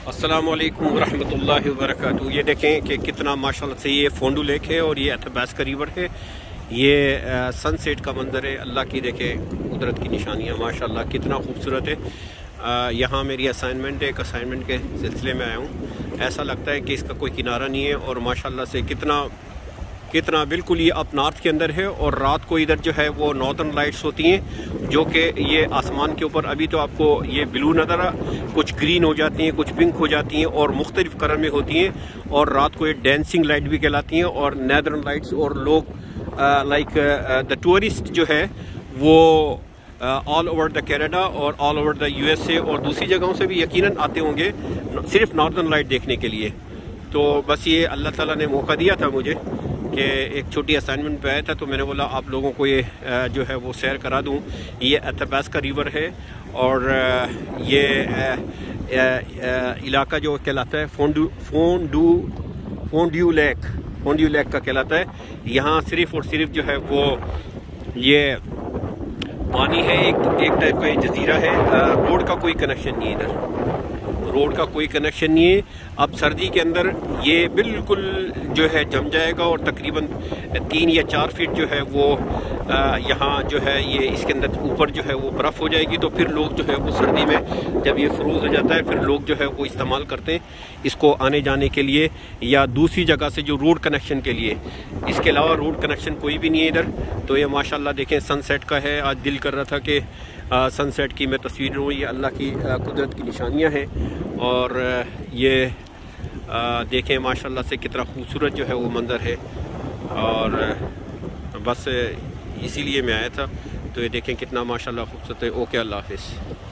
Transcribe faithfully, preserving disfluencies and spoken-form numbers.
अस्सलामु अलैकुम वरहमतुल्लाहि वबरकातुहू। ये देखें कि कितना माशाल्लाह से ये फोंडू लेक है और ये एथबास का रिवर है। ये सनसेट का मंजर है। अल्लाह की देखें कुदरत की निशानियाँ माशाल्लाह कितना खूबसूरत है। यहाँ मेरी असाइनमेंट है, एक असाइनमेंट के सिलसिले में आया हूँ। ऐसा लगता है कि इसका कोई किनारा नहीं है और माशाल्लाह से कितना कितना बिल्कुल ये अप नॉर्थ के अंदर है। और रात को इधर जो है वो नॉर्दर्न लाइट्स होती हैं जो कि ये आसमान के ऊपर अभी तो आपको ये ब्लू नज़र आ, कुछ ग्रीन हो जाती हैं, कुछ पिंक हो जाती हैं और मुख्तलिफ कलर में होती हैं। और रात को ये डांसिंग लाइट भी कहलाती हैं और नॉर्दर्न लाइट्स। और लोग लाइक द टूरिस्ट जो है वो ऑल ओवर द कनाडा और ऑल ओवर द यूएसए और दूसरी जगहों से भी यकीनन आते होंगे सिर्फ नॉर्दर्न लाइट देखने के लिए। तो बस ये अल्लाह ताला ने मौका दिया था मुझे कि एक छोटी असाइनमेंट पे आया था, तो मैंने बोला आप लोगों को ये जो है वो सैर करा दूं। ये एथबास का रिवर है और ये इलाका जो कहलाता है फोंडू फोंडू फोंड्यू लेक फोंड्यू लेक का कहलाता है। यहाँ सिर्फ और सिर्फ जो है वो ये पानी है, एक एक टाइप का जजीरा है। रोड का कोई कनेक्शन नहीं है, इधर रोड का कोई कनेक्शन नहीं है। अब सर्दी के अंदर ये बिल्कुल जो है जम जाएगा और तकरीबन तीन या चार फीट जो है वो यहाँ जो है ये इसके अंदर ऊपर जो है वो बर्फ़ हो जाएगी। तो फिर लोग जो है वो सर्दी में जब ये फ्रोज हो जाता है फिर लोग जो है वो इस्तेमाल करते हैं इसको आने जाने के लिए या दूसरी जगह से जो रोड कनेक्शन के लिए। इसके अलावा रोड कनेक्शन कोई भी नहीं है इधर। तो ये माशाल्लाह देखें सनसेट का है। आज दिल कर रहा था कि सनसेट की मैं तस्वीर लूँ। ये अल्लाह की आ, कुदरत की निशानियाँ हैं और ये आ, देखें माशाल्लाह से कितना खूबसूरत जो है वो मंज़र है। और बस इसीलिए मैं आया था। तो ये देखें कितना माशाल्लाह खूबसूरत है। ओके, अल्लाह हाफ़िज़।